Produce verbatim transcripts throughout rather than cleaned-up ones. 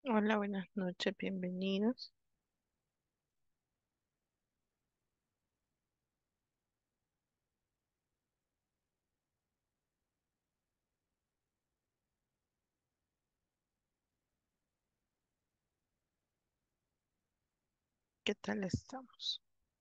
Hola, buenas noches, bienvenidos. ¿Qué tal estamos?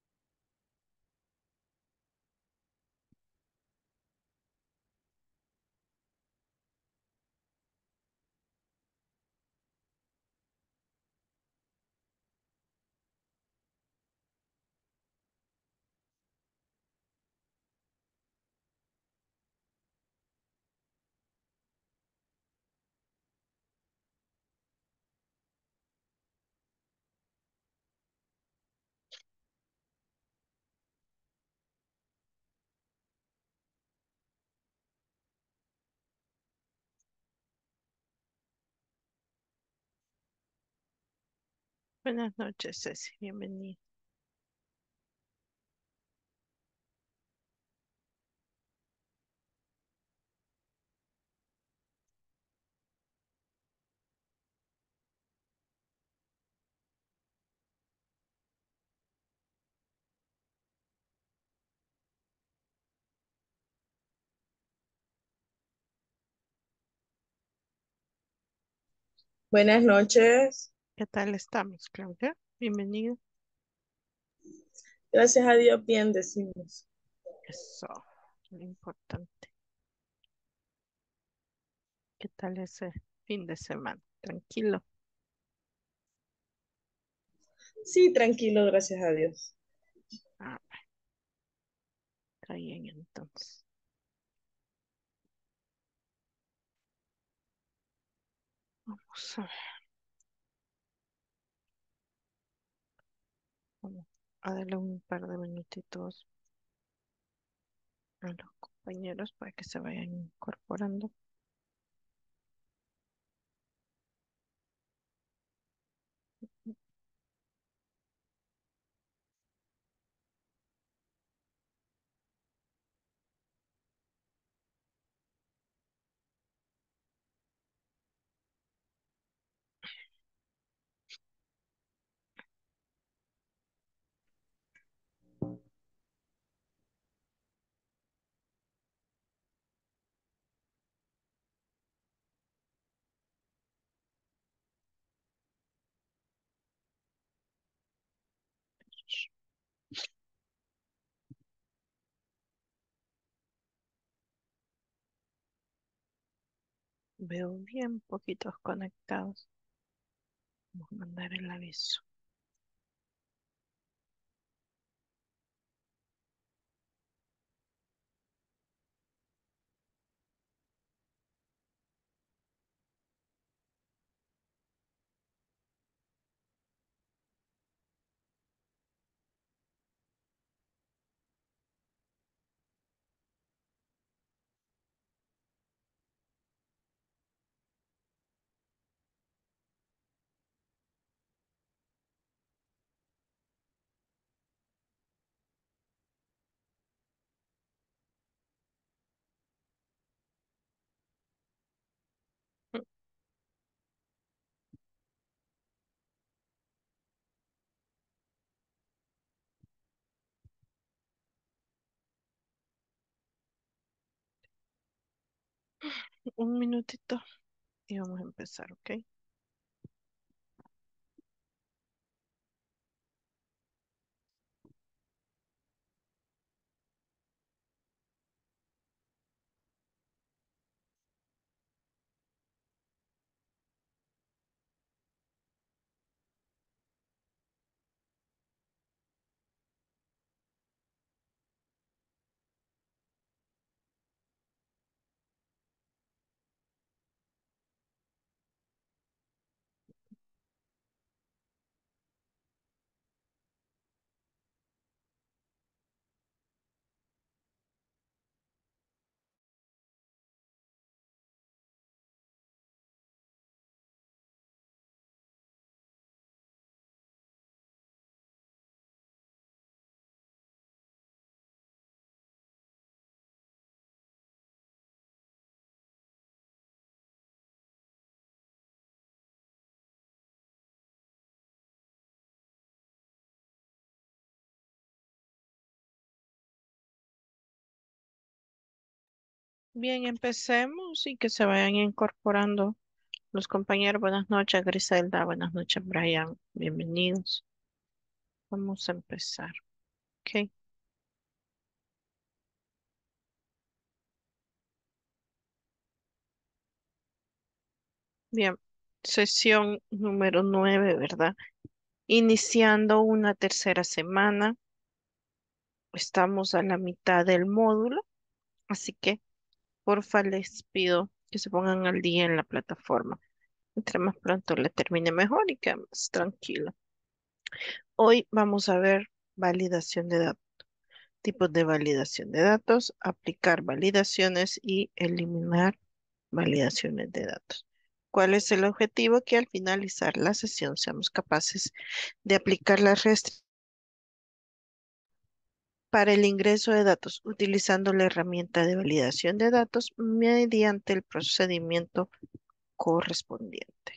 Buenas noches, Ceci, bienvenida. Buenas noches. ¿Qué tal estamos, Claudia? Bienvenida. Gracias a Dios, bien decimos. Eso, lo importante. ¿Qué tal ese fin de semana? Tranquilo. Sí, tranquilo, gracias a Dios. Ah, está bien entonces. Vamos a ver, vamos a darle un par de minutitos a los compañeros para que se vayan incorporando. Veo bien poquitos conectados. Vamos a mandar el aviso. Un minutito y vamos a empezar, ¿ok? Bien, empecemos y que se vayan incorporando los compañeros. Buenas noches, Griselda. Buenas noches, Brian. Bienvenidos. Vamos a empezar. Ok. Bien. Sesión número nueve, ¿verdad? Iniciando una tercera semana. Estamos a la mitad del módulo, así que porfa les pido que se pongan al día en la plataforma. Entre más pronto le termine mejor y que más tranquilo. Hoy vamos a ver validación de datos, tipos de validación de datos, aplicar validaciones y eliminar validaciones de datos. ¿Cuál es el objetivo? Que al finalizar la sesión seamos capaces de aplicar las restricciones para el ingreso de datos utilizando la herramienta de validación de datos mediante el procedimiento correspondiente.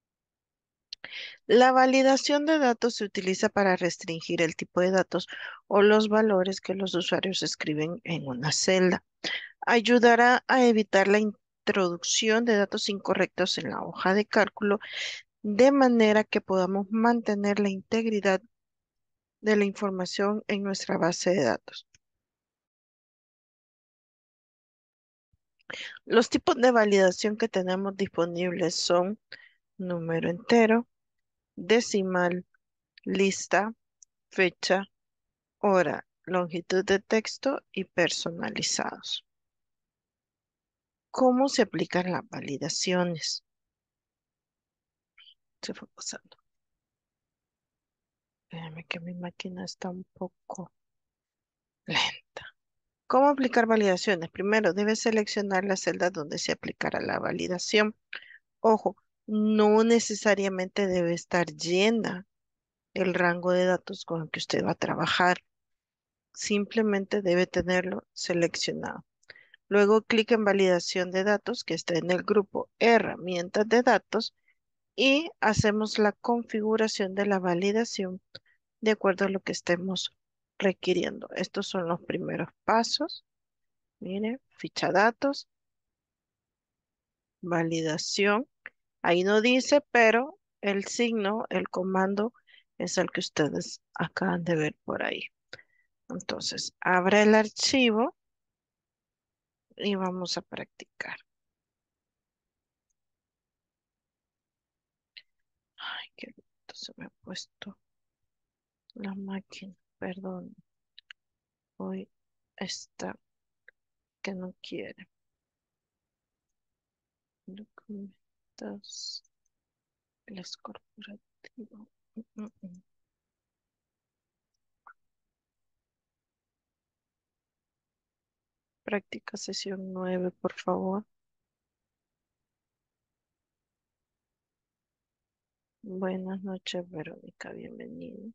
La validación de datos se utiliza para restringir el tipo de datos o los valores que los usuarios escriben en una celda. Ayudará a evitar la introducción de datos incorrectos en la hoja de cálculo de manera que podamos mantener la integridad de la información en nuestra base de datos. Los tipos de validación que tenemos disponibles son número entero, decimal, lista, fecha, hora, longitud de texto y personalizados. ¿Cómo se aplican las validaciones? Se fue pasando. Espérame que mi máquina está un poco lenta. ¿Cómo aplicar validaciones? Primero, debes seleccionar la celda donde se aplicará la validación. Ojo, no necesariamente debe estar llena el rango de datos con el que usted va a trabajar. Simplemente debe tenerlo seleccionado. Luego, clic en validación de datos que está en el grupo herramientas de datos y hacemos la configuración de la validación de acuerdo a lo que estemos requiriendo. Estos son los primeros pasos. Mire, ficha datos, validación. Ahí no dice, pero el signo, el comando es el que ustedes acaban de ver por ahí. Entonces, abra el archivo y vamos a practicar. Ay, qué bonito se me ha puesto la máquina. Perdón, hoy está que no quiere. Documentos, las corporativo. Mm, mm, mm. Práctica sesión nueve, por favor. Buenas noches, Verónica, bienvenida.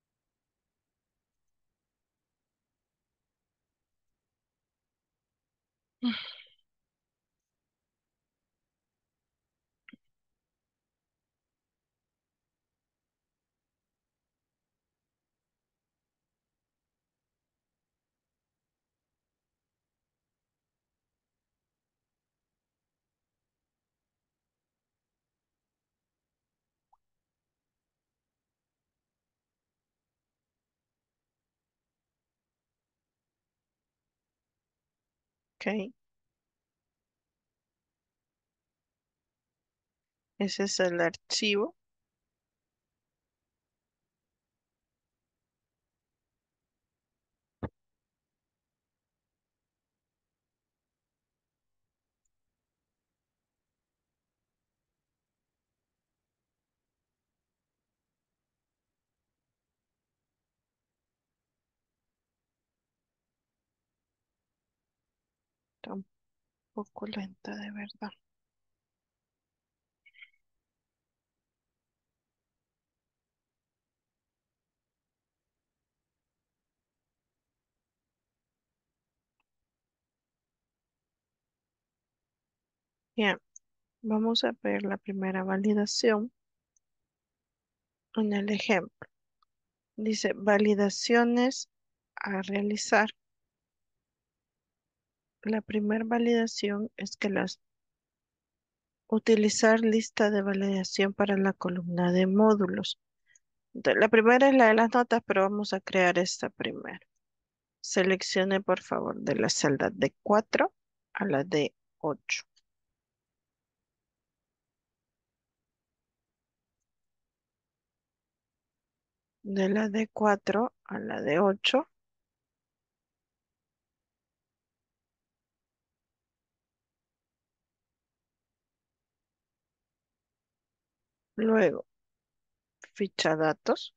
Ok, ese es el archivo. Está un poco lenta, de verdad. Bien, vamos a ver la primera validación en el ejemplo. Dice validaciones a realizar. La primera validación es que las utilizar lista de validación para la columna de módulos. Entonces, la primera es la de las notas, pero vamos a crear esta primero. Seleccione por favor de la celda de cuatro a la de ocho. De la de cuatro a la de ocho. Luego, ficha datos,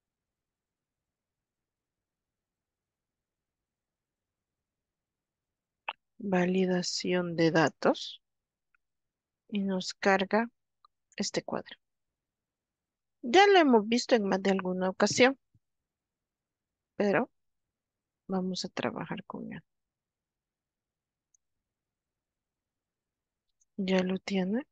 validación de datos y nos carga este cuadro. Ya lo hemos visto en más de alguna ocasión, pero vamos a trabajar con él. Ya lo tiene.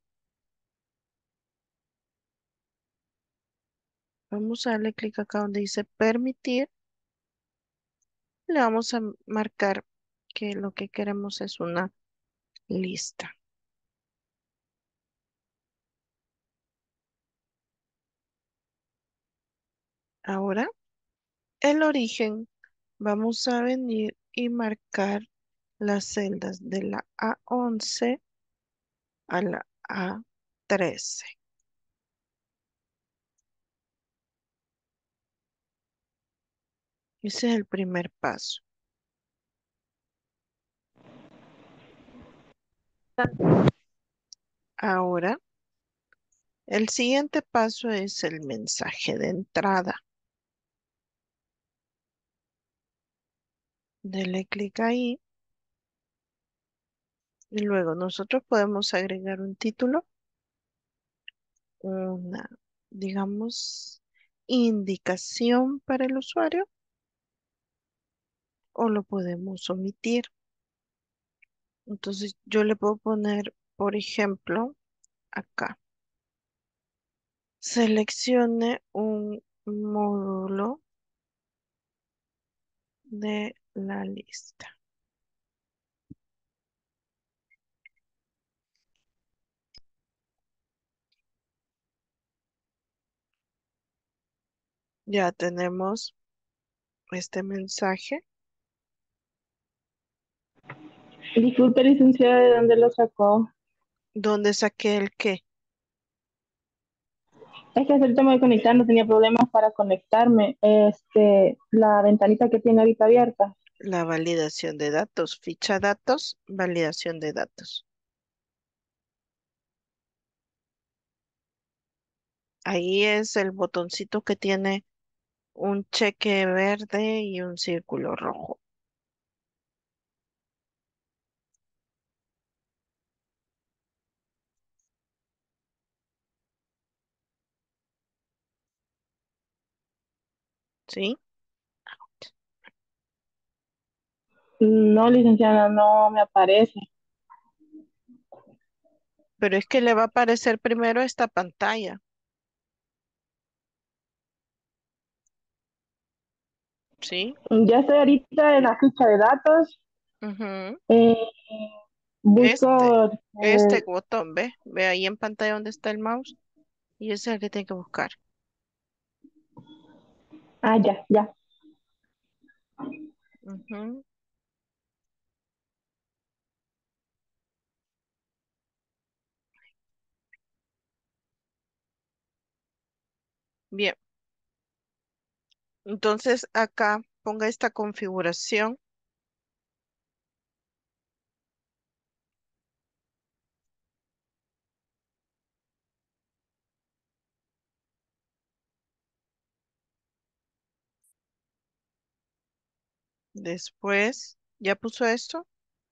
Vamos a darle clic acá donde dice permitir. Le vamos a marcar que lo que queremos es una lista. Ahora, el origen, vamos a venir y marcar las celdas de la A once a la A trece. Ese es el primer paso. Ahora, el siguiente paso es el mensaje de entrada. Dele clic ahí y luego nosotros podemos agregar un título, una, digamos, indicación para el usuario o lo podemos omitir. Entonces yo le puedo poner, por ejemplo, acá, seleccione un módulo de la lista. Ya tenemos este mensaje Disculpe, licenciada, ¿de dónde lo sacó? donde saqué el qué, Es que ahorita me voy conectando, tenía problemas para conectarme. Este, la ventanita que tiene ahorita abierta. la validación de datos, ficha datos, validación de datos. Ahí es el botoncito que tiene un cheque verde y un círculo rojo. ¿Sí? No, licenciada, no me aparece. Pero es que le va a aparecer primero esta pantalla. ¿Sí? Ya estoy ahorita en la ficha de datos. Ujú. Eh, Este, busco. este eh, botón, ¿ve? Ve ahí en pantalla donde está el mouse y ese es el que tiene que buscar. ah, ya, ya. Ujú. Bien, entonces acá ponga esta configuración después. ¿Ya puso esto?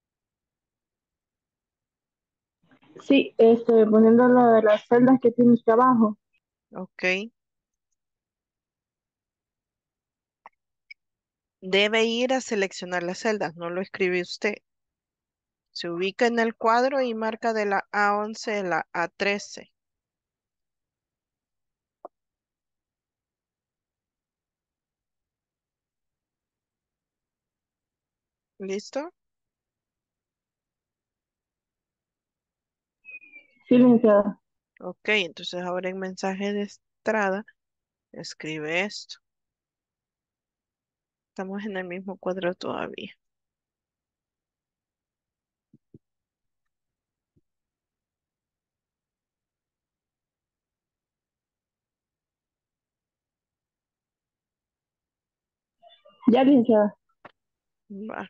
Sí, este, poniendo lo de las celdas que tiene usted abajo. Ok. Debe ir a seleccionar las celdas, no lo escribe usted. Se ubica en el cuadro y marca de la A once a la A trece. ¿Listo? Sí, licenciada. Ok, entonces ahora en mensaje de entrada, escribe esto. Estamos en el mismo cuadro todavía. Ya, licenciada. Va.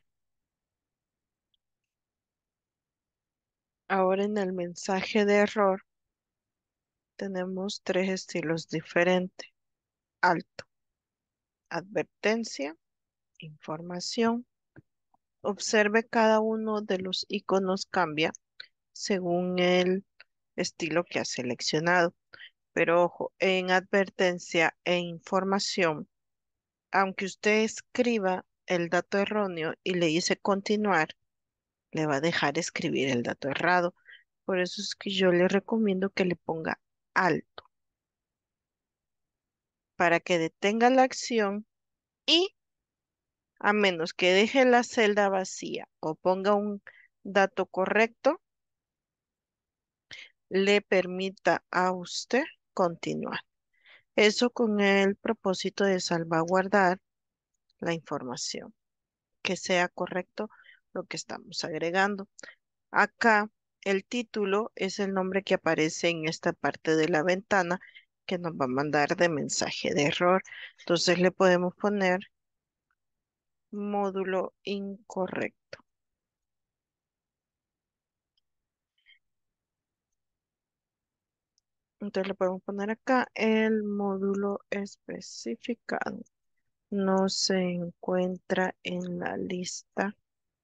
Ahora en el mensaje de error tenemos tres estilos diferentes. Alto, advertencia, información. Observe cada uno de los iconos cambia según el estilo que ha seleccionado. Pero ojo, en advertencia e información, aunque usted escriba el dato erróneo y le dice continuar, le va a dejar escribir el dato errado. Por eso es que yo le recomiendo que le ponga alto para que detenga la acción y a menos que deje la celda vacía o ponga un dato correcto, le permita a usted continuar. Eso con el propósito de salvaguardar la información, que sea correcto lo que estamos agregando. Acá el título es el nombre que aparece en esta parte de la ventana que nos va a mandar de mensaje de error. Entonces le podemos poner módulo incorrecto. Entonces le podemos poner acá el módulo especificado. No se encuentra en la lista.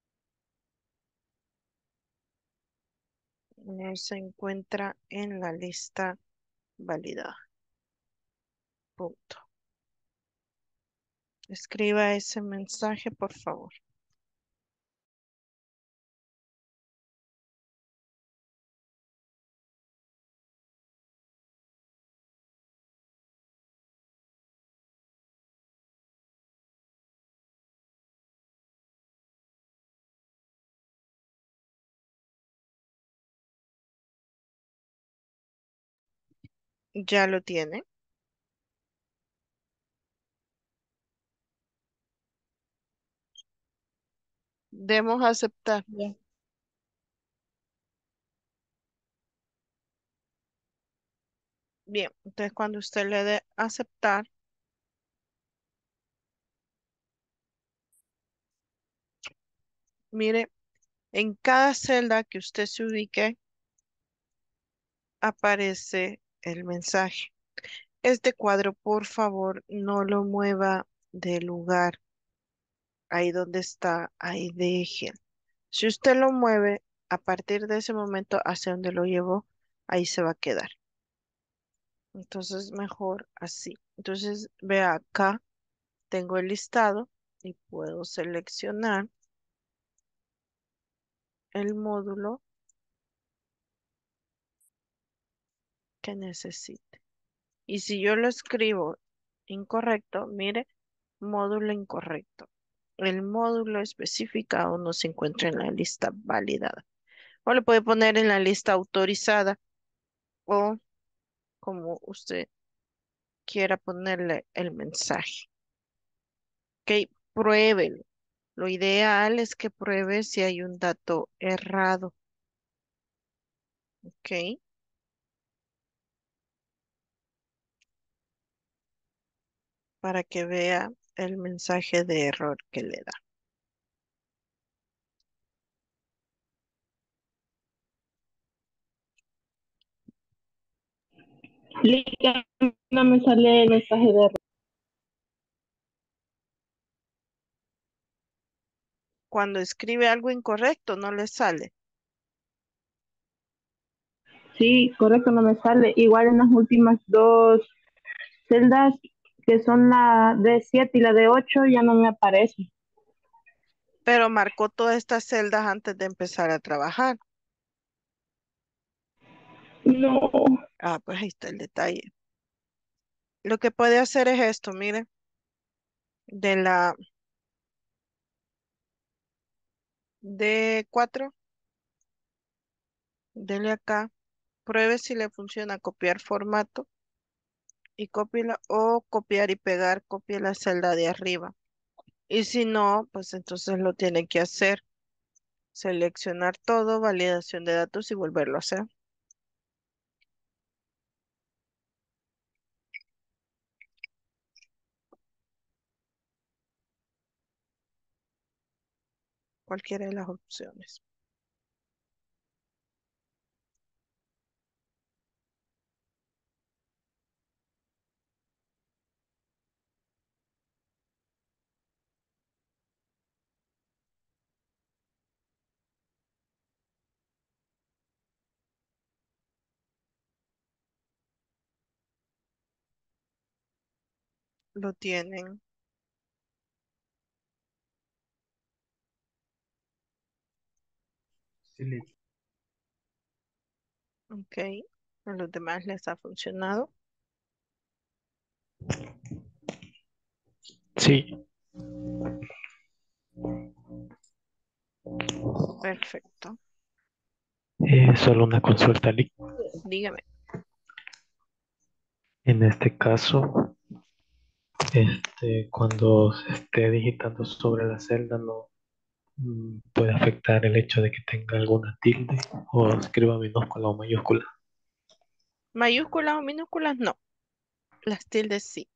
No se encuentra en la lista validada. Punto. Escriba ese mensaje, por favor. Ya lo tiene. Demos a aceptar. Ya. Bien, entonces cuando usted le dé aceptar, mire, en cada celda que usted se ubique, aparece el mensaje. Este cuadro, por favor, no lo mueva de lugar. Ahí donde está, ahí deje. Si usted lo mueve, a partir de ese momento hacia donde lo llevó, ahí se va a quedar. Entonces, mejor así. Entonces, vea acá, tengo el listado y puedo seleccionar el módulo que necesite. Y si yo lo escribo incorrecto, mire, módulo incorrecto. El módulo especificado no se encuentra en la lista validada. O le puede poner en la lista autorizada o como usted quiera ponerle el mensaje. Ok, pruébelo. Lo ideal es que pruebe si hay un dato errado. Ok, para que vea el mensaje de error que le da. Licenciada, no me sale el mensaje de error. Cuando escribe algo incorrecto, no le sale. Sí, correcto, no me sale. Igual en las últimas dos celdas, que son la d siete y la d ocho, ya no me aparece. Pero marcó todas estas celdas antes de empezar a trabajar. No. Ah, pues ahí está el detalle. Lo que puede hacer es esto, mire, de la d cuatro, dele acá Pruebe si le funciona copiar formato y cópiela o copiar y pegar, copie la celda de arriba. Y si no, pues entonces lo tiene que hacer. Seleccionar todo, validación de datos y volverlo a hacer. Cualquiera de las opciones. Lo tienen. Sí, listo. Ok. A los demás les ha funcionado. Sí, Perfecto. eh, solo una consulta, Lick. Dígame. En este caso, este, cuando se esté digitando sobre la celda, no mm, puede afectar el hecho de que tenga alguna tilde o escriba minúscula o mayúscula. Mayúsculas o minúsculas, no. Las tildes sí.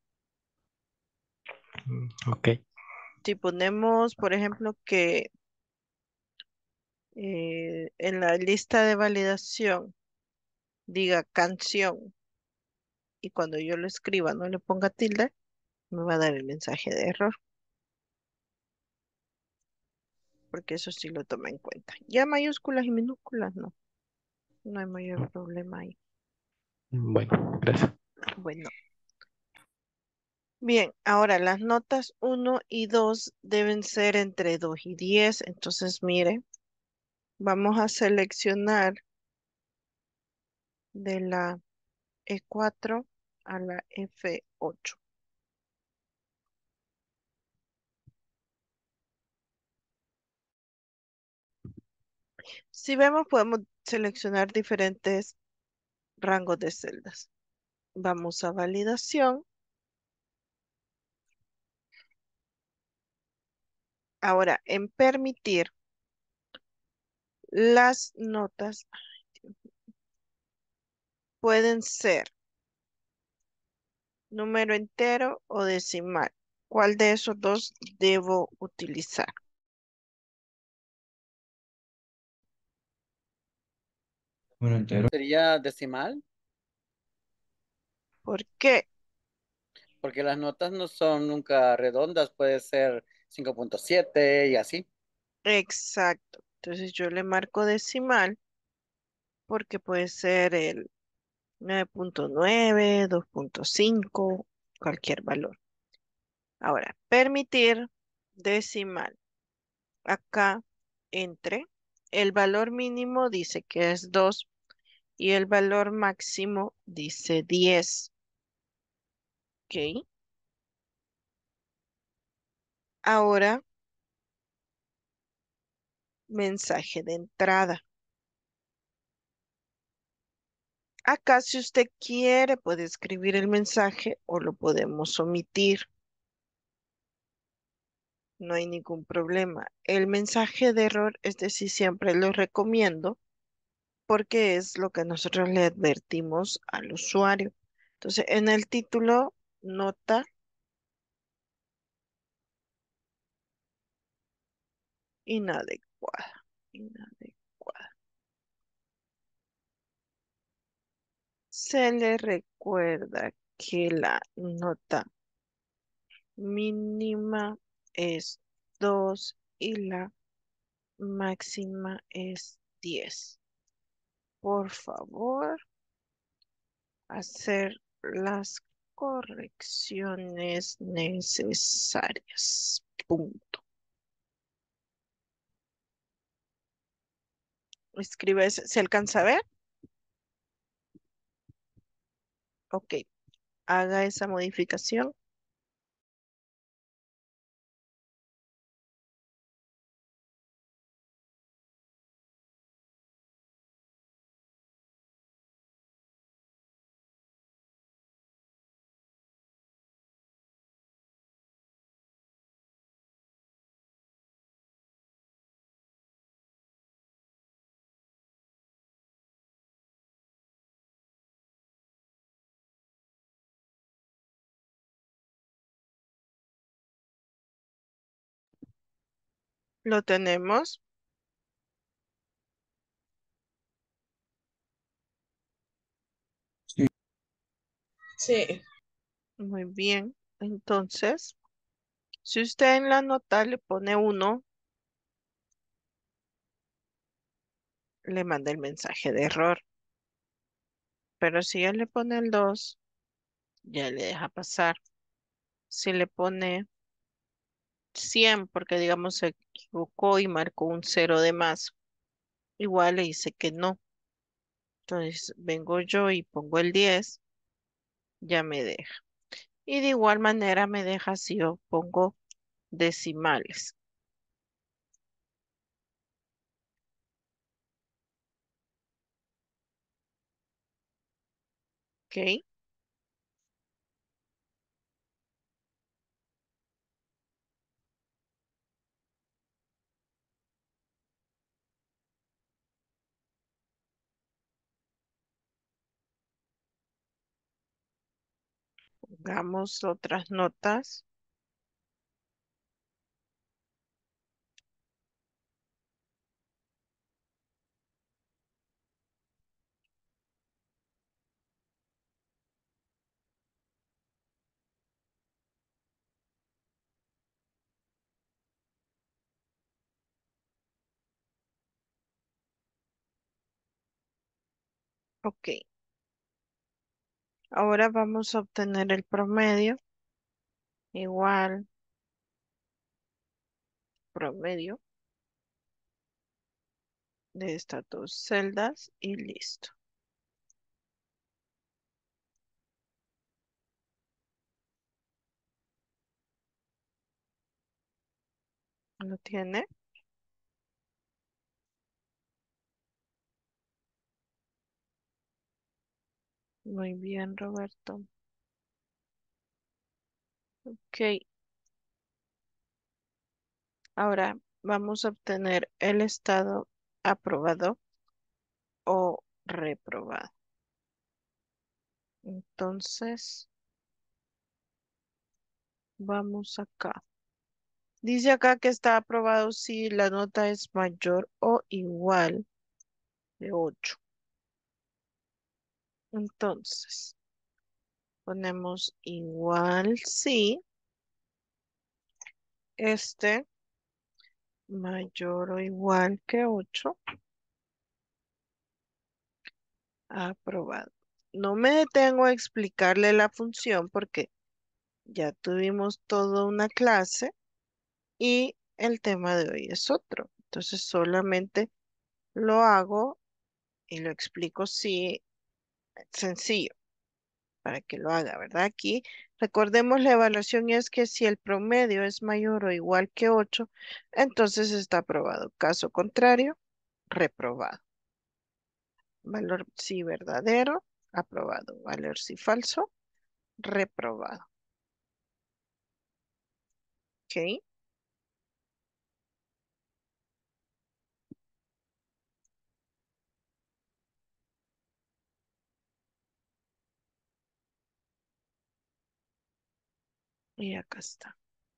Mm, ok, Si ponemos, por ejemplo, que eh, en la lista de validación diga canción y cuando yo lo escriba no le ponga tilde, me va a dar el mensaje de error, porque eso sí lo toma en cuenta. Ya mayúsculas y minúsculas, no. No hay mayor problema ahí. bueno, gracias. Bueno, bien, ahora las notas uno y dos deben ser entre dos y diez. Entonces, mire, vamos a seleccionar de la E cuatro a la F ocho. Si vemos, podemos seleccionar diferentes rangos de celdas. Vamos a validación. Ahora, en permitir, las notas pueden ser número entero o decimal. ¿Cuál de esos dos debo utilizar? Número entero. Sería decimal, ¿Por qué? porque las notas no son nunca redondas, puede ser cinco punto siete y así. Exacto. Entonces yo le marco decimal porque puede ser el nueve punto nueve, dos punto cinco, cualquier valor. Ahora, permitir decimal. Acá entre el valor mínimo dice que es dos y el valor máximo dice diez. ¿Ok? Ahora, mensaje de entrada. Acá, si usted quiere, puede escribir el mensaje o lo podemos omitir. No hay ningún problema. El mensaje de error, es decir, siempre lo recomiendo porque es lo que nosotros le advertimos al usuario. Entonces, en el título, nota inadecuada. Inadecuada. Se le recuerda que la nota mínima es dos y la máxima es diez. Por favor, hacer las correcciones necesarias. Punto. Escribe, ese- ¿se alcanza a ver? Ok, haga esa modificación. Lo tenemos. Sí. Muy bien. Entonces, si usted en la nota le pone uno, le manda el mensaje de error. Pero si ya le pone el dos, ya le deja pasar. Si le pone cien, porque digamos se equivocó y marcó un cero de más, igual le dice que no. Entonces vengo yo y pongo el diez, ya me deja. Y de igual manera me deja si yo pongo decimales. ¿Ok? Pongamos otras notas. Ok. Ahora vamos a obtener el promedio. Igual, promedio de estas dos celdas y listo. ¿Lo tiene? Muy bien, Roberto. Ok. Ahora vamos a obtener el estado aprobado o reprobado. Entonces, vamos acá. Dice acá que está aprobado si la nota es mayor o igual de ocho. Entonces, ponemos igual si este mayor o igual que ocho. Aprobado. No me detengo a explicarle la función porque ya tuvimos toda una clase y el tema de hoy es otro. Entonces solamente lo hago y lo explico sí, sencillo, para que lo haga, ¿verdad? Aquí recordemos la evaluación es que si el promedio es mayor o igual que ocho, entonces está aprobado. Caso contrario, reprobado. Valor si verdadero, aprobado. Valor si falso, reprobado. ¿Ok? Y acá está.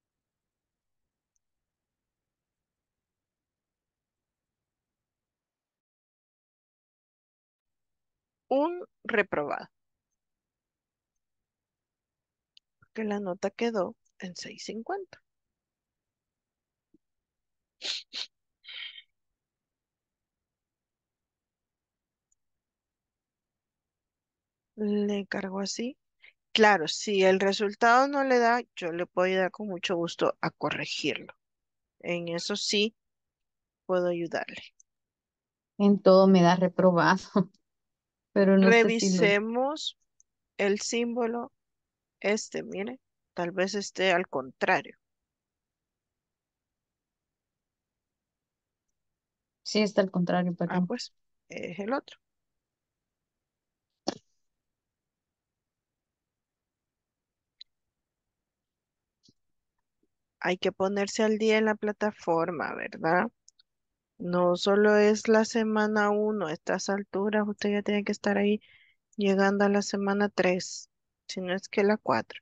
Un reprobado. Que la nota quedó en seis cincuenta. Le cargo así. Claro, si el resultado no le da, yo le puedo ayudar con mucho gusto a corregirlo. En eso sí puedo ayudarle. En todo me da reprobado, pero no sé si lo... Revisemos el símbolo este, mire, tal vez esté al contrario. Sí, está al contrario, Ah, perdón. pues es el otro. Hay que ponerse al día en la plataforma, ¿verdad? No solo es la semana uno, a estas alturas usted ya tiene que estar ahí llegando a la semana tres, si no es que la cuatro.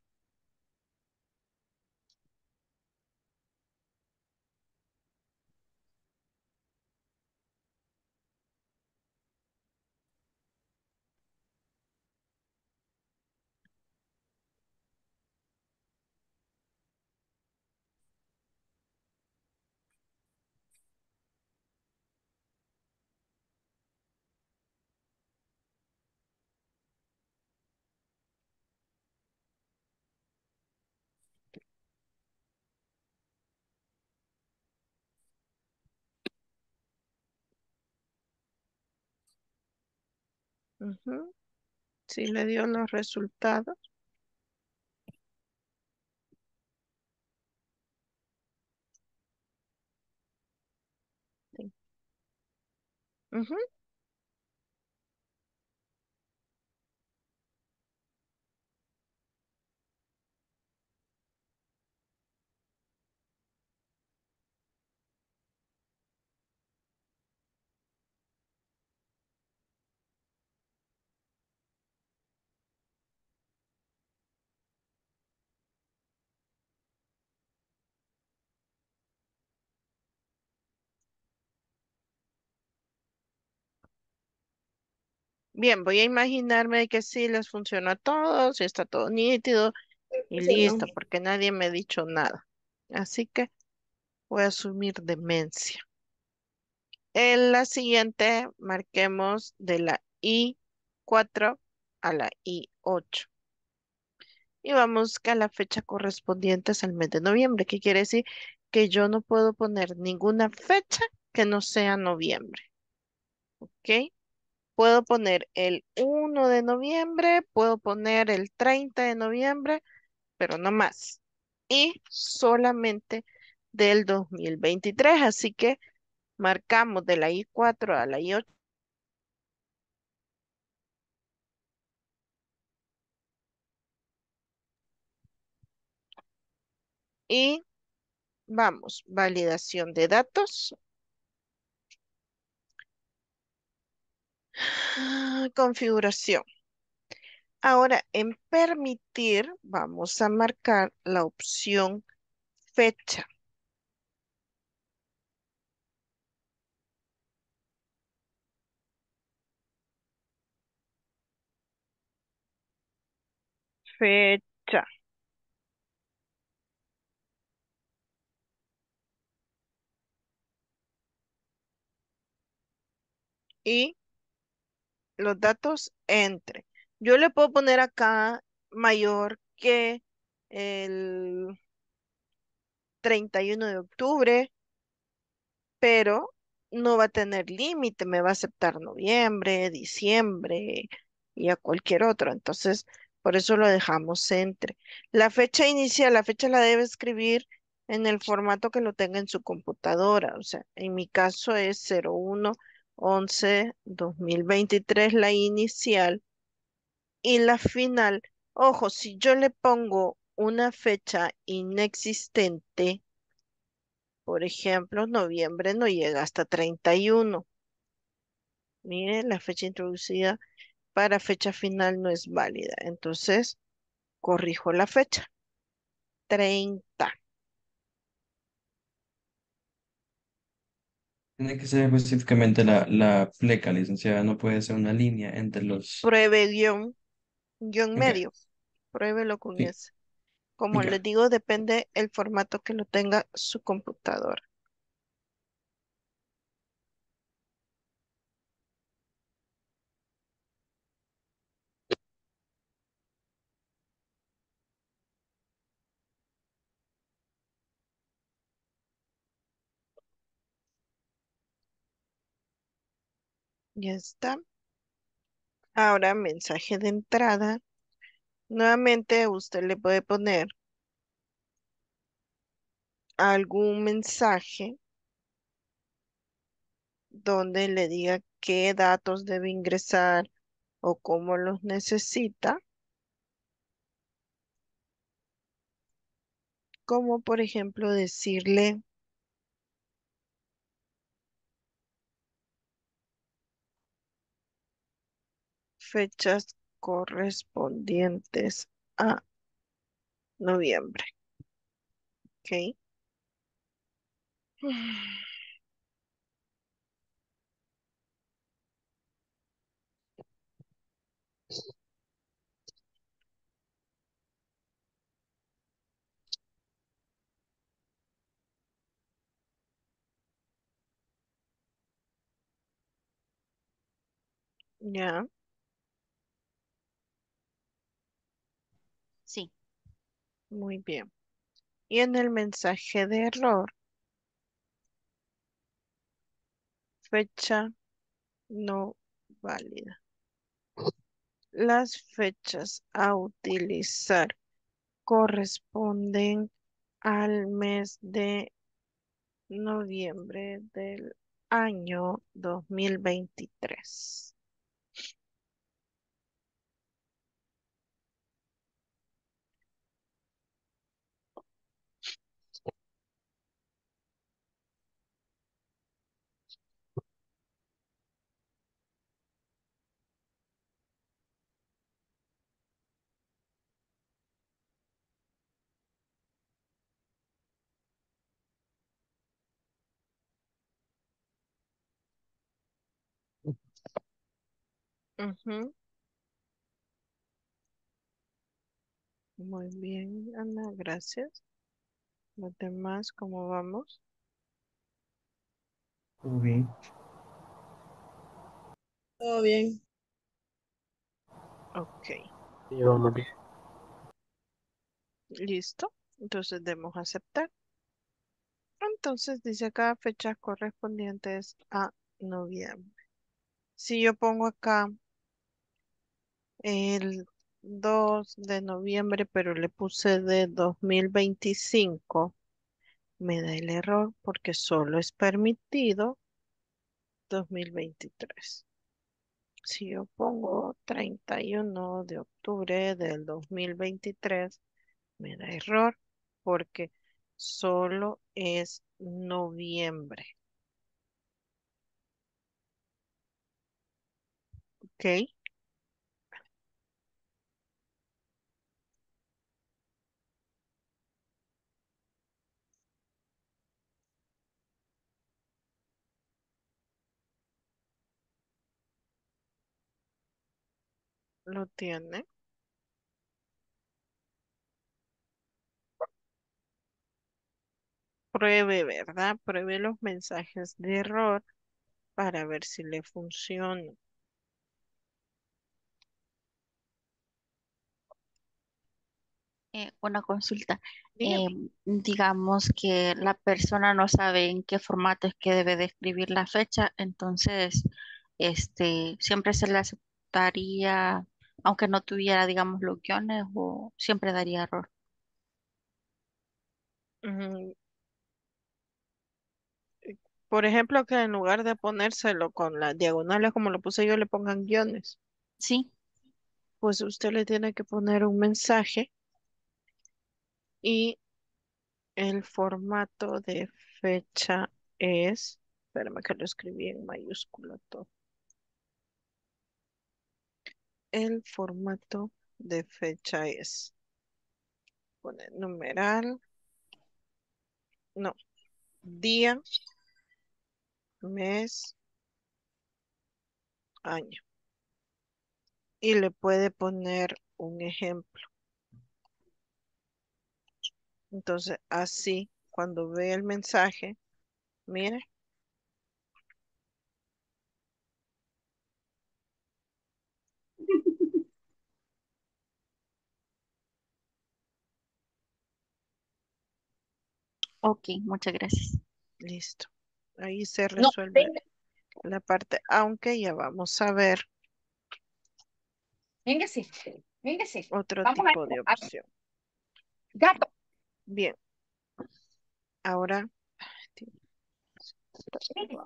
Ujú. Sí le dio los resultados. Sí. Ujú. Bien, voy a imaginarme que sí les funciona a todos y está todo nítido y listo, porque nadie me ha dicho nada. Así que voy a asumir demencia. En la siguiente, marquemos de la I cuatro a la I ocho. Y vamos a la fecha correspondiente al mes de noviembre, que quiere decir que yo no puedo poner ninguna fecha que no sea noviembre. ¿Ok? Puedo poner el uno de noviembre, puedo poner el treinta de noviembre, pero no más. Y solamente del dos mil veintitrés. Así que marcamos de la I cuatro a la I ocho y vamos, validación de datos. Ah, configuración. Ahora en permitir vamos a marcar la opción fecha. Fecha. Y los datos entre. Yo le puedo poner acá mayor que el treinta y uno de octubre, pero no va a tener límite, me va a aceptar noviembre, diciembre y a cualquier otro. Entonces, por eso lo dejamos entre. La fecha inicial, la fecha la debe escribir en el formato que lo tenga en su computadora. O sea, en mi caso es cero uno once dos mil veintitrés la inicial y la final. Ojo, si yo le pongo una fecha inexistente, por ejemplo, noviembre no llega hasta treinta y uno. Mire, la fecha introducida para fecha final no es válida. Entonces, corrijo la fecha. Treinta. Tiene que ser específicamente la, la pleca, licenciada, no puede ser una línea entre los... Pruebe guión, guión Ok, medio. Pruébelo con sí, ese. Como les ok. digo, depende el formato que lo tenga su computadora. Ya está. Ahora, mensaje de entrada. Nuevamente, usted le puede poner algún mensaje donde le diga qué datos debe ingresar o cómo los necesita, como por ejemplo decirle fechas correspondientes a noviembre, ¿ok? Ya, Sí, muy bien. Y en el mensaje de error, fecha no válida. Las fechas a utilizar corresponden al mes de noviembre del año dos mil veintitrés. Ujú. Muy bien, Ana, gracias. Los demás, ¿cómo vamos? Todo bien. Todo bien. Ok, Y vamos bien. listo. Entonces debemos aceptar. Entonces dice acá fechas correspondientes a noviembre. Si yo pongo acá el dos de noviembre, pero le puse de dos mil veinticinco, me da el error porque solo es permitido dos mil veintitrés. Si yo pongo treinta y uno de octubre del dos mil veintitrés, me da error porque solo es noviembre. ¿Ok? Lo tiene. Pruebe, ¿verdad? Pruebe los mensajes de error para ver si le funciona. Eh, una consulta. Eh, Dígame. digamos que la persona no sabe en qué formato es que debe de escribir la fecha, entonces este, siempre se le aceptaría, aunque no tuviera, digamos, los guiones, o siempre daría error. Ujú. Por ejemplo, que en lugar de ponérselo con las diagonales como lo puse yo, le pongan guiones. Sí, Pues usted le tiene que poner un mensaje y el formato de fecha es, espérame que lo escribí en mayúscula todo. El formato de fecha es, pone numeral, no, día, mes, año. Y le puede poner un ejemplo. Entonces, así, cuando ve el mensaje, mire, ok, muchas gracias. listo. Ahí se No, resuelve venga, la parte, aunque ya vamos a ver véngase, véngase. otro Vamos tipo de a, a opción. gato. Bien, ahora, Venga,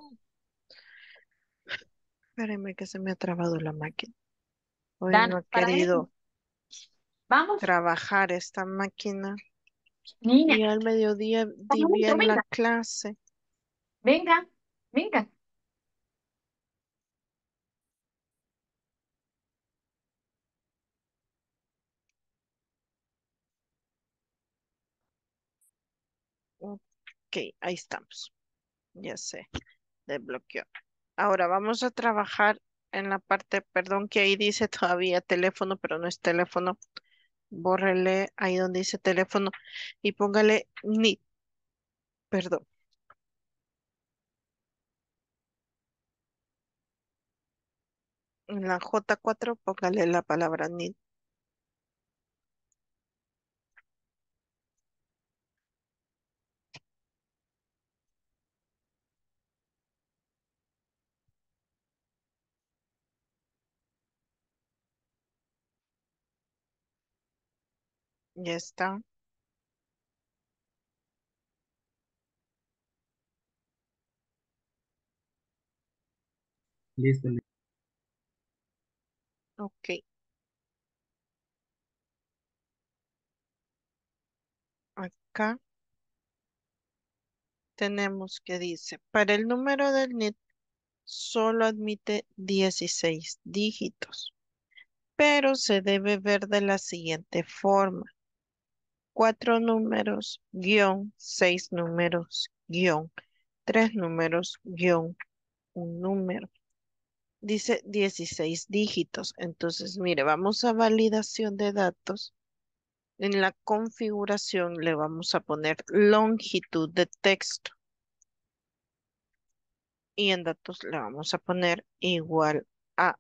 espérenme que se me ha trabado la máquina. Hoy no Dan, ha para eso. querido Vamos, trabajar esta máquina niña, y al mediodía di vamos adentro, bien la venga, clase. venga, venga. Ok, ahí estamos. Ya sé, desbloqueó. Ahora vamos a trabajar en la parte, perdón que ahí dice todavía teléfono, pero no es teléfono. Bórrele ahí donde dice teléfono y póngale ni, perdón, en la J cuatro póngale la palabra ni. Ya está. Listo. Ok. Acá tenemos que dice, para el número del N I T solo admite dieciséis dígitos, pero se debe ver de la siguiente forma. Cuatro números, guión, seis números, guión, tres números, guión, un número. Dice dieciséis dígitos. Entonces, mire, vamos a validación de datos. En la configuración le vamos a poner longitud de texto y en datos le vamos a poner igual a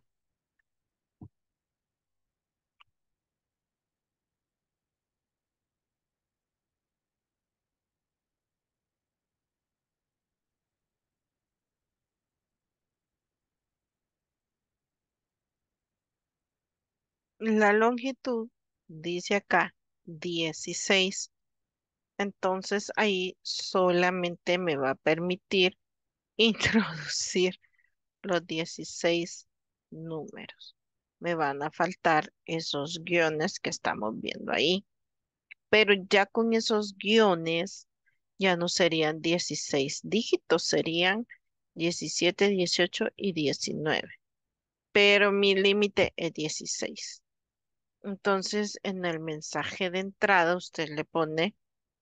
la longitud, dice acá dieciséis. Entonces ahí solamente me va a permitir introducir los dieciséis números. Me van a faltar esos guiones que estamos viendo ahí. Pero ya con esos guiones ya no serían dieciséis dígitos, serían diecisiete, dieciocho y diecinueve. Pero mi límite es dieciséis. Entonces, en el mensaje de entrada usted le pone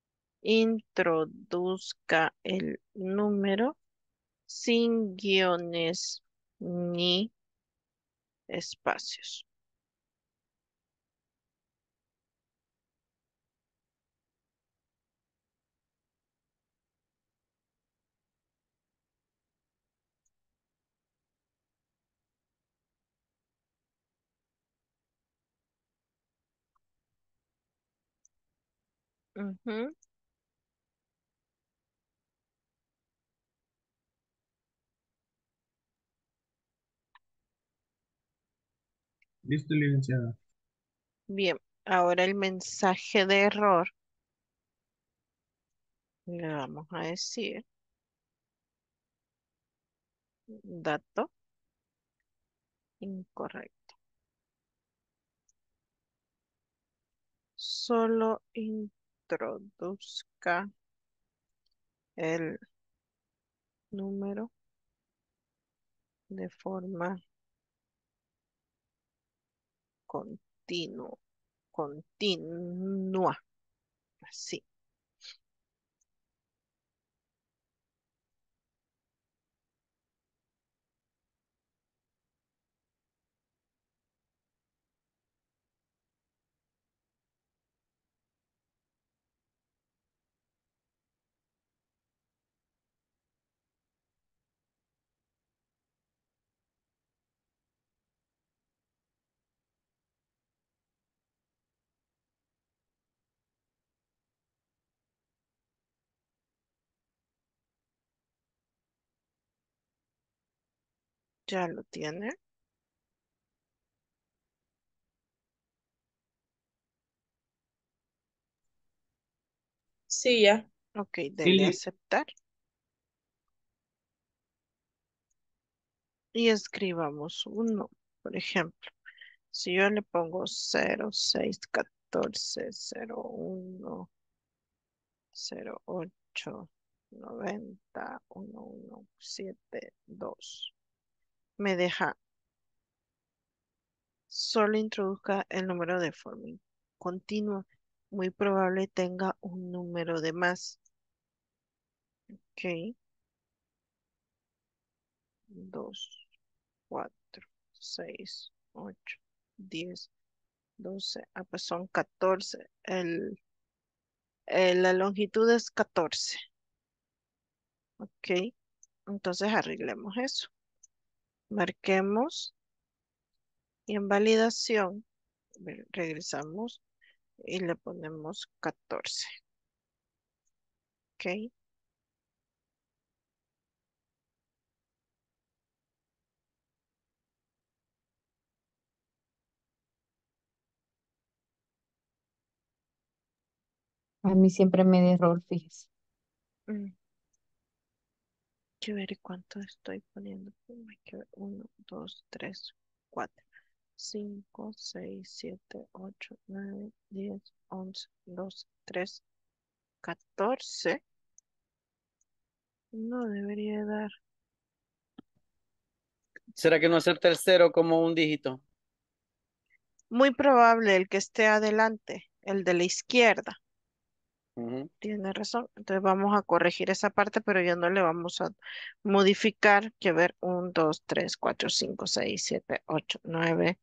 introduzca el número sin guiones ni espacios. Ujú. Listo, licenciada. Bien, ahora el mensaje de error le vamos a decir dato incorrecto. Solo introduzca el número de forma continuo, continua. Así. Ya lo tiene. Sí, ya. Ok, Sí, dele a li- aceptar. Y escribamos uno. Por ejemplo, si yo le pongo cero, seis, catorce, cero, uno, cero, ocho, noventa, uno, uno, siete, dos. Me deja, solo introduzca el número de forma continua. Muy probable tenga un número de más. Ok, dos, cuatro, seis, ocho, diez, doce. Ah, pues son catorce. El, el- la longitud es catorce. Ok, entonces arreglemos eso. Marquemos y en validación ve- regresamos y le ponemos catorce. Ok, A mí siempre me da error, fíjese. Mm, Quiero ver cuánto estoy poniendo. Oh, hay que ver. Uno, dos, tres, cuatro, cinco, seis, siete, ocho, nueve, diez, once, doce, trece, catorce. No debería dar. ¿Será que no acepta el cero como un dígito? Muy probable el que esté adelante, el de la izquierda. Ujú. Tiene razón. Entonces vamos a corregir esa parte, pero ya no le vamos a modificar. Que ver, uno, dos, tres, cuatro, cinco, seis, siete, ocho, nueve,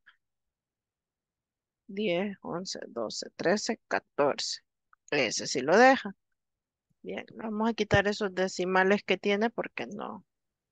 diez, once, doce, trece, catorce. Ese sí lo deja. Bien, vamos a quitar esos decimales que tiene porque no.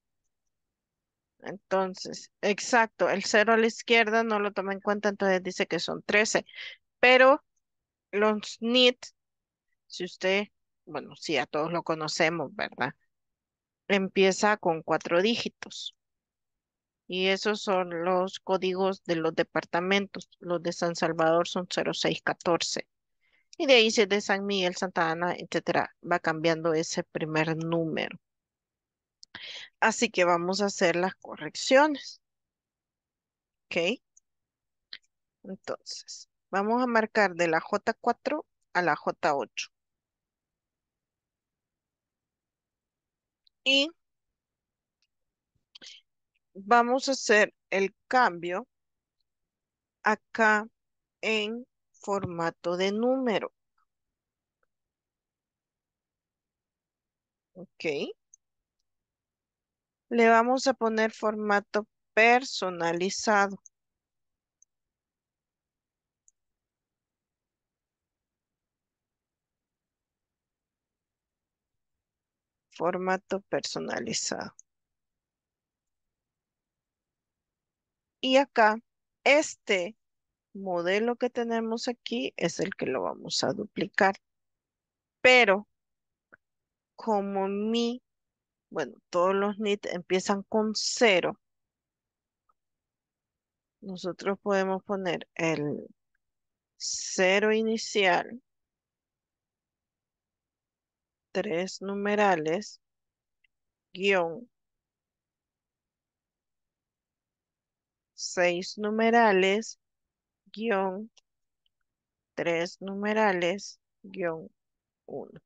Entonces, exacto, el cero a la izquierda no lo toma en cuenta, entonces dice que son trece. Pero los N I T, si usted, bueno, sí, a todos lo conocemos, ¿verdad? Empieza con cuatro dígitos. Y esos son los códigos de los departamentos. Los de San Salvador son cero seis catorce. Y de ahí si es de San Miguel, Santa Ana, etcétera, va cambiando ese primer número. Así que vamos a hacer las correcciones. ¿Ok? Entonces, vamos a marcar de la J cuatro a la J ocho. Y vamos a hacer el cambio acá en formato de número. ¿Ok? Le vamos a poner formato personalizado. Formato personalizado. Y acá, este modelo que tenemos aquí es el que lo vamos a duplicar. Pero como mi, bueno, todos los N I T empiezan con cero, nosotros podemos poner el cero inicial, tres numerales, guión, seis numerales, guión, tres numerales, guión, uno.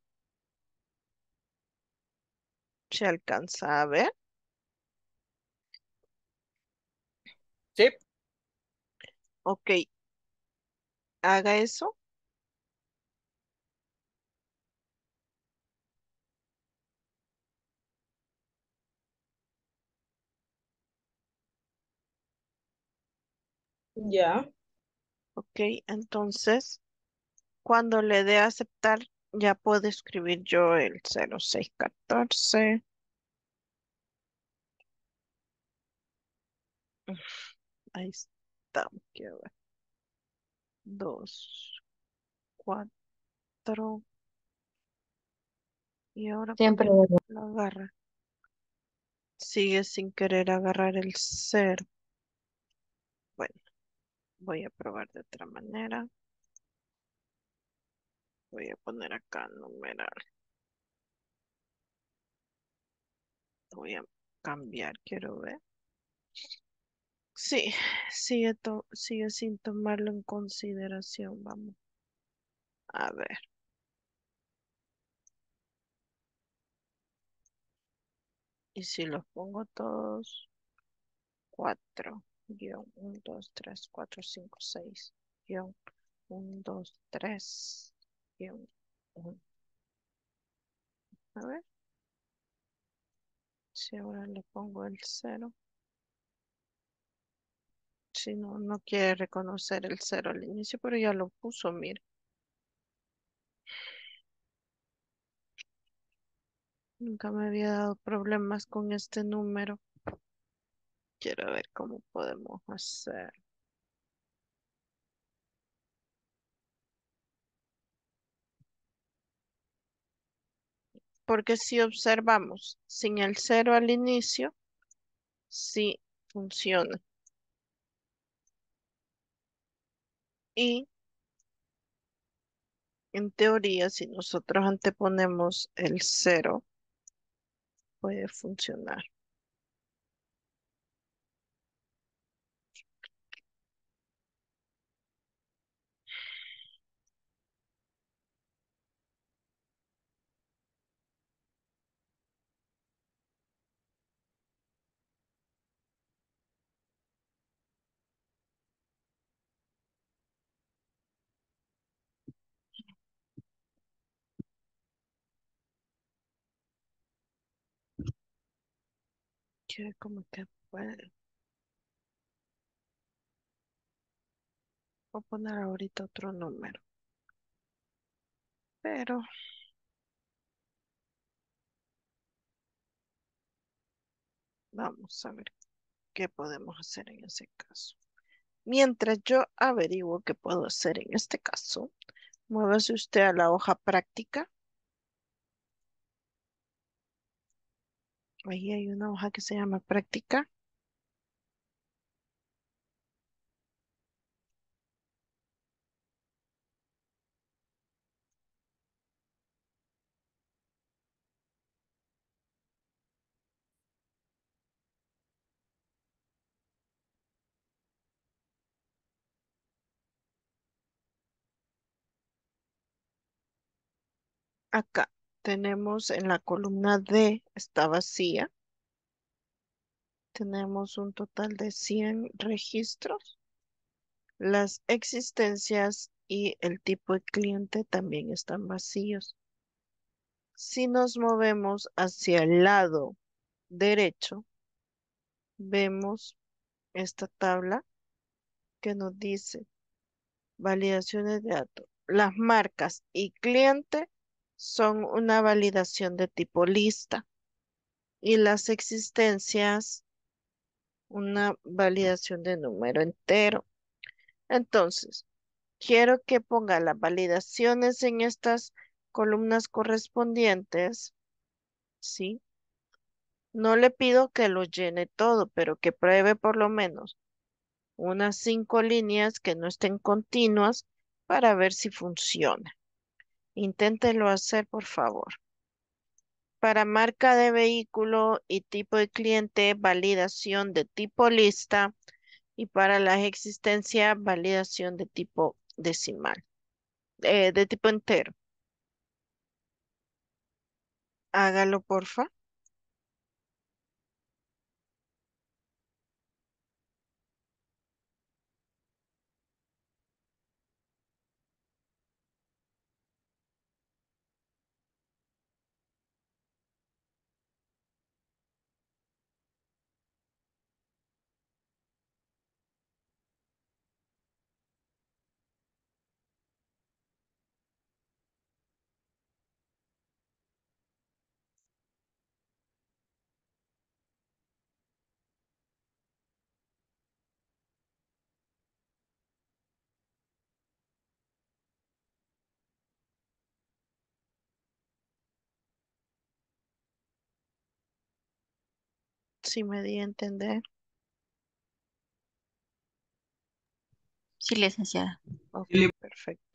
¿Se alcanza a ver? Sí, Ok, haga eso. Ya. Ok, entonces, cuando le dé a aceptar, ya puedo escribir yo el cero seis catorce. Ahí está. Quiero ver. Dos, cuatro. Y ahora, ¿por Siempre qué no error. lo agarra? Sigue sin querer agarrar el cero. Bueno, voy a probar de otra manera. Voy a poner acá numeral. Voy a cambiar, quiero ver. Sí, sigue, to- sigue sin tomarlo en consideración. Vamos a ver. Y si los pongo todos, cuatro, guión, uno, dos, tres, cuatro, cinco, seis, guión, uno, dos, tres, guión, uno. A ver, si ahora le pongo el cero. Si no, no quiere reconocer el cero al inicio, pero ya lo puso, mire. Nunca me había dado problemas con este número. Quiero ver cómo podemos hacer. Porque si observamos, sin el cero al inicio, sí funciona. Y En teoría, si nosotros anteponemos el cero, puede funcionar. Que como que puede. Voy a poner ahorita otro número. Pero vamos a ver qué podemos hacer en ese caso. Mientras yo averiguo qué puedo hacer en este caso, muévase usted a la hoja práctica. Ahí hay una hoja que se llama práctica. Acá tenemos en la columna D, está vacía. Tenemos un total de cien registros. Las existencias y el tipo de cliente también están vacíos. Si nos movemos hacia el lado derecho, vemos esta tabla que nos dice validaciones de datos. Las marcas y cliente son una validación de tipo lista y las existencias una validación de número entero. Entonces, quiero que ponga las validaciones en estas columnas correspondientes, ¿sí? No le pido que lo llene todo, pero que pruebe por lo menos unas cinco líneas que no estén continuas para ver si funciona. Inténtelo hacer, por favor. Para marca de vehículo y tipo de cliente, validación de tipo lista y para las existencias, validación de tipo decimal, eh, de tipo entero. Hágalo, porfa. Si me di a entender. Sí, licenciada. Ok, perfecto.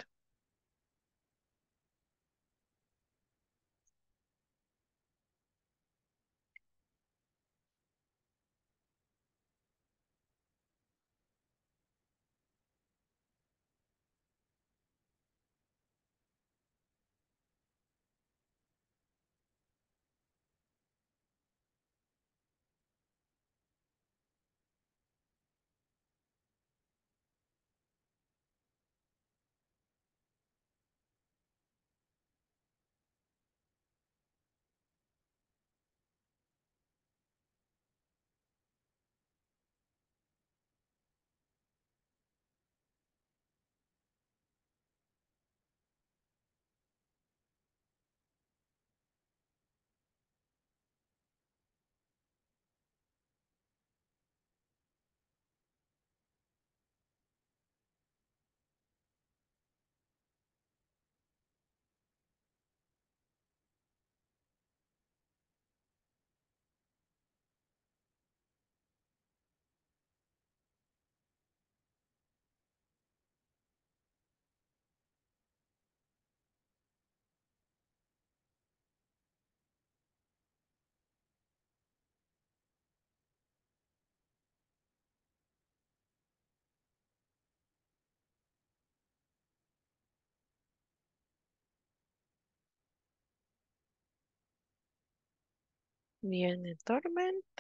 Viene tormenta.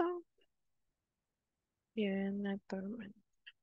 Viene tormenta.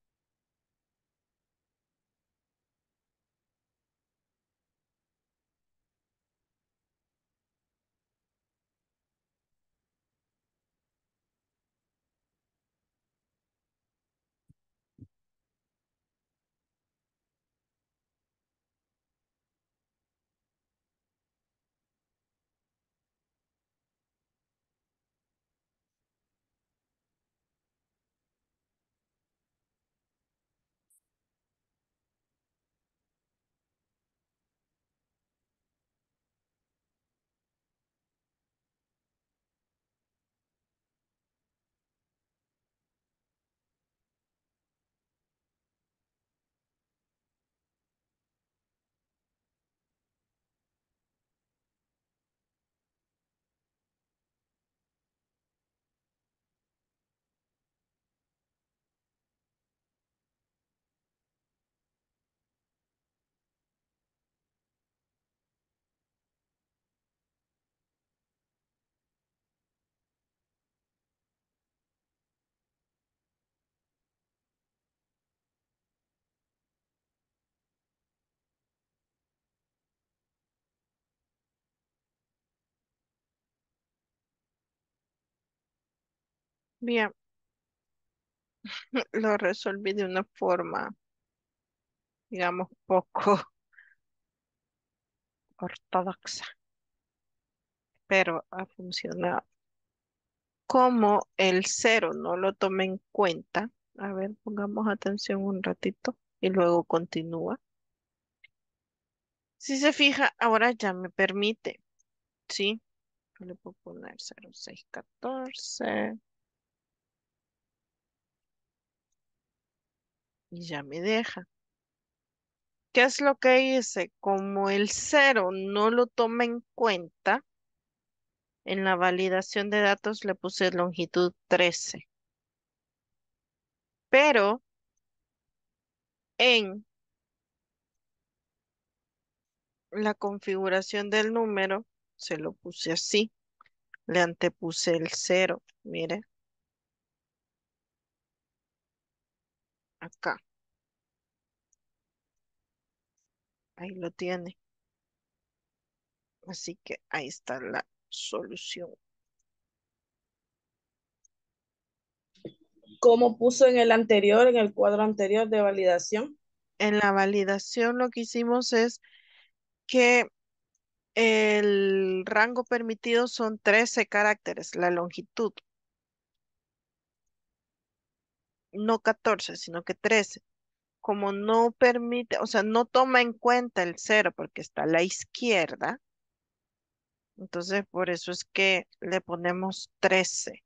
Bien, lo resolví de una forma, digamos, poco ortodoxa, pero ha funcionado. Como el cero no lo tomé en cuenta, a ver, pongamos atención un ratito y luego continúa. Si se fija, ahora ya me permite, ¿sí? Yo le puedo poner cero seis catorce y ya me deja. ¿Qué es lo que hice? Como el cero no lo toma en cuenta, en la validación de datos le puse longitud trece, pero en la configuración del número se lo puse así, le antepuse el cero, mire, acá, ahí lo tiene. Así que ahí está la solución. Como puso en el anterior, en el cuadro anterior de validación. En la validación lo que hicimos es que el rango permitido son trece caracteres, la longitud, no catorce, sino que trece. Como no permite, o sea, no toma en cuenta el cero porque está a la izquierda, entonces por eso es que le ponemos trece.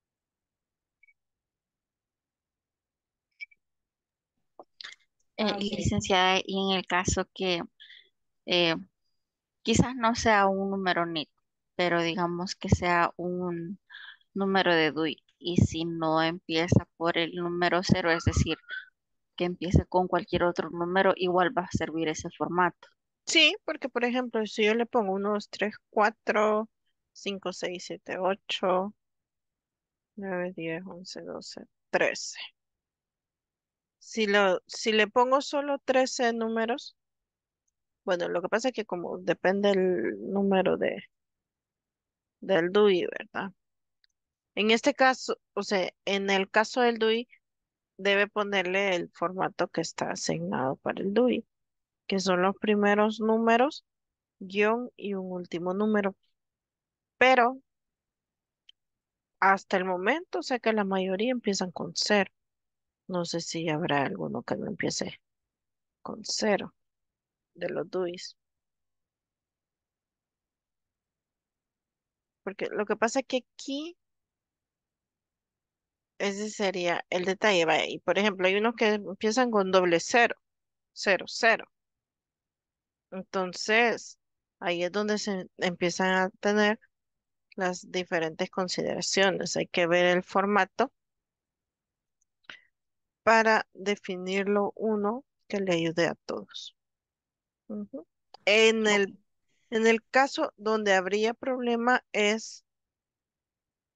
Eh, Ah, ok. licenciada, y en el caso que eh, quizás no sea un número N I T, pero digamos que sea un número de D U I, y si no empieza por el número cero, es decir, que empiece con cualquier otro número, igual va a servir ese formato. Sí, porque por ejemplo, si yo le pongo uno, dos, tres, cuatro, cinco, seis, siete, ocho, nueve, diez, once, doce, trece. Si lo, si le pongo solo trece números, bueno, lo que pasa es que como depende el número de, del D U I, ¿verdad? En este caso, o sea, en el caso del D U I, debe ponerle el formato que está asignado para el D U I, que son los primeros números, guión y un último número. Pero hasta el momento sé que la mayoría empiezan con cero. No sé si habrá alguno que no empiece con cero de los D U Is. Porque lo que pasa es que aquí ese sería el detalle. Vaya, y por ejemplo, hay unos que empiezan con doble cero, cero, cero. Entonces, ahí es donde se empiezan a tener las diferentes consideraciones. Hay que ver el formato para definirlo uno que le ayude a todos. Ujú. En Ok. el, en el caso donde habría problema es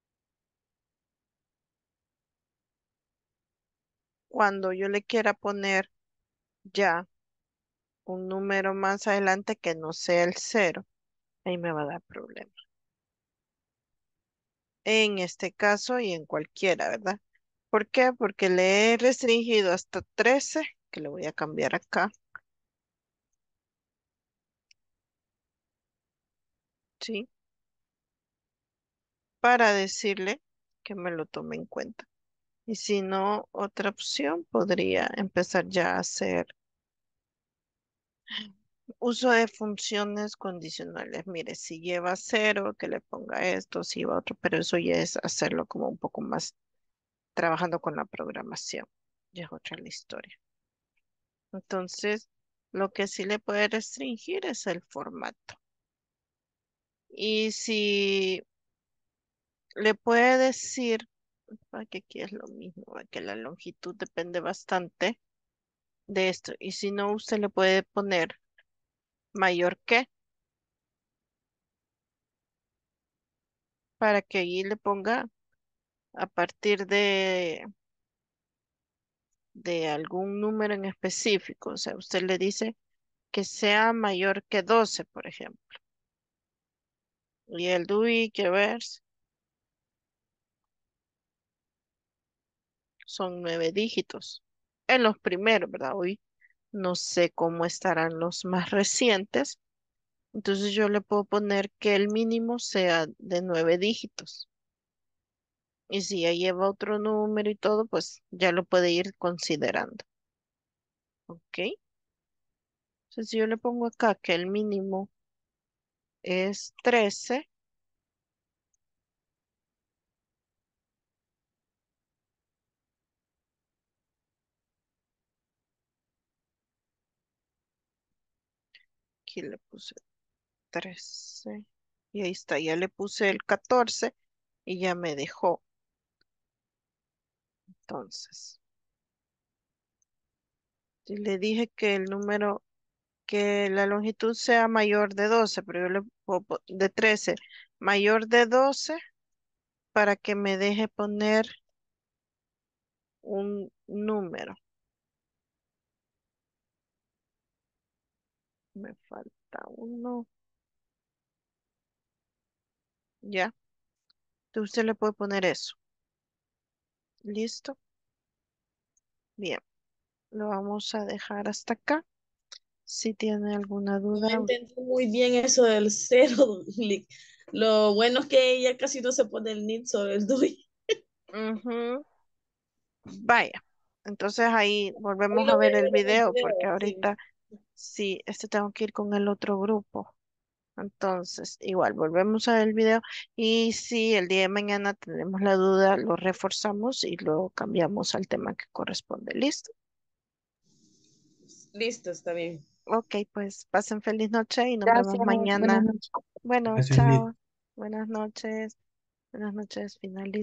cuando yo le quiera poner ya un número más adelante que no sea el cero, ahí me va a dar problema. En este caso y en cualquiera, ¿verdad? ¿Por qué? Porque le he restringido hasta trece, que le voy a cambiar acá. ¿Sí? Para decirle que me lo tome en cuenta. Y si no, otra opción podría empezar ya a hacer uso de funciones condicionales. Mire, si lleva cero, que le ponga esto, si lleva otro, pero eso ya es hacerlo como un poco más trabajando con la programación. Ya es otra la historia. Entonces, lo que sí le puede restringir es el formato. Y si le puede decir, ah, que aquí es lo mismo, ah, que la longitud depende bastante de esto. Y si no, usted le puede poner mayor que para que allí le ponga a partir de, de algún número en específico. O sea, usted le dice que sea mayor que doce, por ejemplo. Y el D U I, que ver, son nueve dígitos. En los primeros, ¿verdad? Hoy no sé cómo estarán los más recientes. Entonces yo le puedo poner que el mínimo sea de nueve dígitos. Y si ya lleva otro número y todo, pues ya lo puede ir considerando. ¿Ok? Entonces si yo le pongo acá que el mínimo es trece, aquí le puse trece. Y ahí está, ya le puse el catorce y ya me dejó. Entonces, si le dije que el número, que la longitud sea mayor de doce, pero yo le puedo po- de trece, mayor de doce, para que me deje poner un número. Me falta uno. Ya. Entonces usted le puede poner eso. ¿Listo? Bien. Lo vamos a dejar hasta acá. Si tiene alguna No duda. entendí muy bien eso del cero, Lick. Lo bueno es que ella casi no se pone el nit sobre el D U I. Ujú. Vaya. Entonces ahí Ahí volvemos a lo voy ver a el ver en el video video, porque sí. ahorita sí, este tengo que ir con el otro grupo. Entonces, igual, volvemos a ver el video y si el día de mañana tenemos la duda, lo reforzamos y lo cambiamos al tema que corresponde. ¿Listo? Listo, está bien. Ok, pues pasen feliz noche y nos vemos Gracias. Buenas mañana. noches. Bueno, Gracias, Liz. chao. Buenas noches. Buenas noches, finaliza.